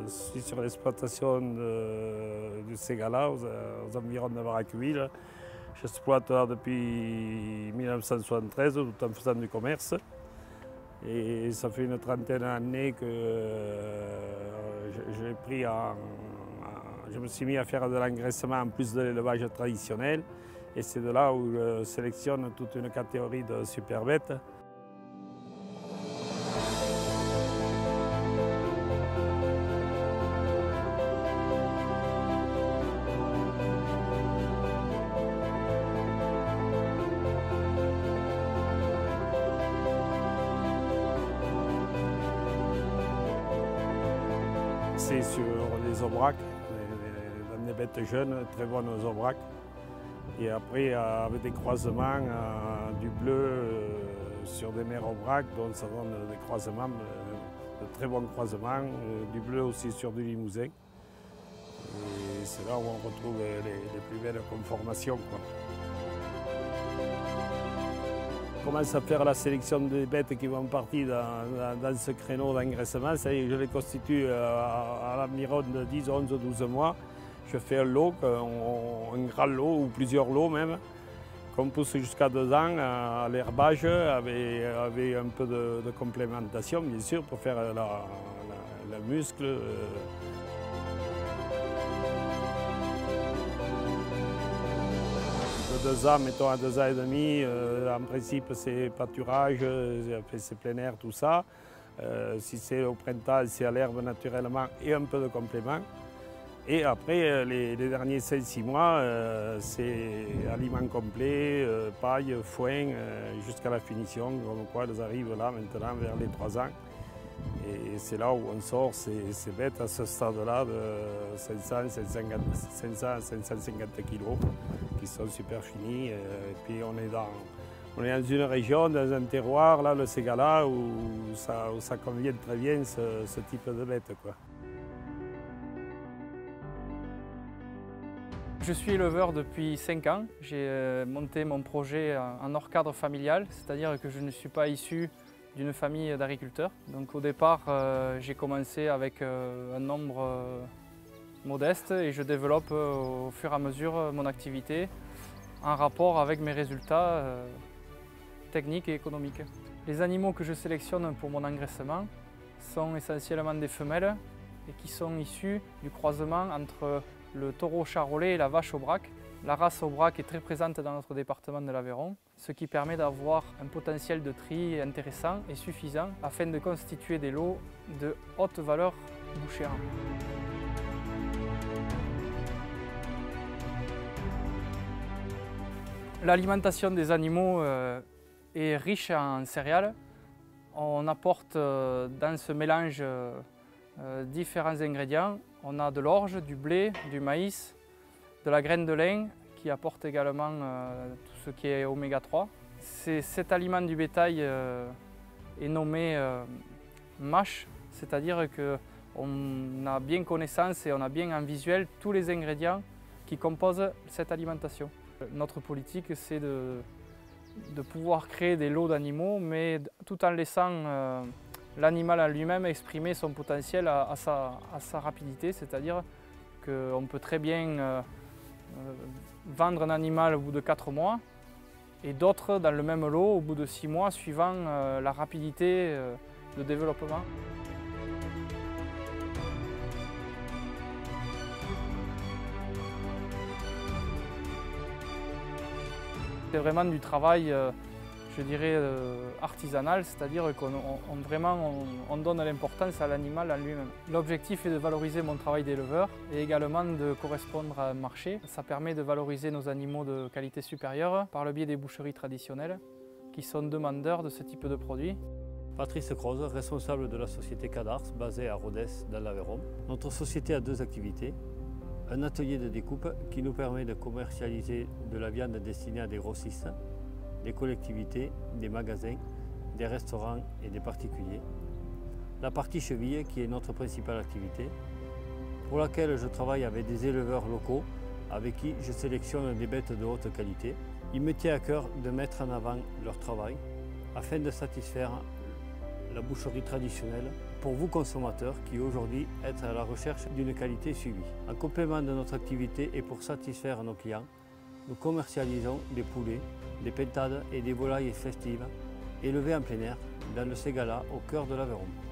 suis sur l'exploitation du Ségala, aux environs de Varacqueville. J'exploite là depuis 1973, tout en faisant du commerce. Et ça fait une trentaine d'années que je me suis mis à faire de l'engraissement en plus de l'élevage traditionnel. Et c'est de là où je sélectionne toute une catégorie de super bêtes. C'est sur les aubracs, des bêtes jeunes, très bonnes aux aubracs. Et après, avec des croisements, du bleu sur des mères aubracs, donc ça donne des croisements, de très bons croisements, du bleu aussi sur du limousin. Et c'est là où on retrouve les plus belles conformations, quoi. On commence à faire la sélection des bêtes qui vont partir dans ce créneau d'engraissement. Je les constitue à l'environ de 10, 11, 12 mois. Je fais un lot, un grand lot ou plusieurs lots même, qu'on pousse jusqu'à 2 ans à l'herbage avec un peu de complémentation, bien sûr, pour faire le muscle. De 2 ans, mettons à 2 ans et demi, en principe c'est pâturage, c'est plein air, tout ça. Si c'est au printemps, c'est à l'herbe naturellement et un peu de complément. Et après, les derniers 5-6 mois, c'est aliment complet, paille, foin, jusqu'à la finition, comme quoi elles arrivent là maintenant vers les 3 ans. Et c'est là où on sort ces bêtes à ce stade-là de 550 kg, qui sont super finis. Et puis on est dans une région, dans un terroir, là, le Ségala, où ça convient très bien ce type de bête, quoi. Je suis éleveur depuis 5 ans. J'ai monté mon projet en hors cadre familial, c'est-à-dire que je ne suis pas issu d'une famille d'agriculteurs. Donc au départ, j'ai commencé avec un nombre modeste et je développe au fur et à mesure mon activité en rapport avec mes résultats techniques et économiques. Les animaux que je sélectionne pour mon engraissement sont essentiellement des femelles et qui sont issus du croisement entre le taureau charolais et la vache aubrac. La race aubrac est très présente dans notre département de l'Aveyron, ce qui permet d'avoir un potentiel de tri intéressant et suffisant afin de constituer des lots de haute valeur bouchère. L'alimentation des animaux est riche en céréales. On apporte dans ce mélange différents ingrédients. On a de l'orge, du blé, du maïs, de la graine de lin qui apporte également tout ce qui est oméga 3. Cet aliment du bétail est nommé mâche, c'est-à-dire qu'on a bien connaissance et on a bien en visuel tous les ingrédients qui composent cette alimentation. Notre politique, c'est de pouvoir créer des lots d'animaux, mais tout en laissant l'animal en lui-même exprimer son potentiel à sa rapidité, c'est-à-dire qu'on peut très bien vendre un animal au bout de 4 mois et d'autres dans le même lot au bout de 6 mois suivant la rapidité de développement. C'est vraiment du travail, je dirais, artisanal, c'est-à-dire qu'on donne l'importance à l'animal en lui-même. L'objectif est de valoriser mon travail d'éleveur et également de correspondre à un marché. Ça permet de valoriser nos animaux de qualité supérieure par le biais des boucheries traditionnelles qui sont demandeurs de ce type de produits. Patrice Croze, responsable de la société Cadars, basée à Rodez, dans l'Aveyron. Notre société a 2 activités. Un atelier de découpe qui nous permet de commercialiser de la viande destinée à des grossistes, des collectivités, des magasins, des restaurants et des particuliers. La partie cheville qui est notre principale activité, pour laquelle je travaille avec des éleveurs locaux avec qui je sélectionne des bêtes de haute qualité. Il me tient à cœur de mettre en avant leur travail afin de satisfaire la boucherie traditionnelle pour vous consommateurs qui aujourd'hui êtes à la recherche d'une qualité suivie. En complément de notre activité et pour satisfaire nos clients, nous commercialisons des poulets, des pintades et des volailles festives élevées en plein air dans le Ségala au cœur de l'Aveyron.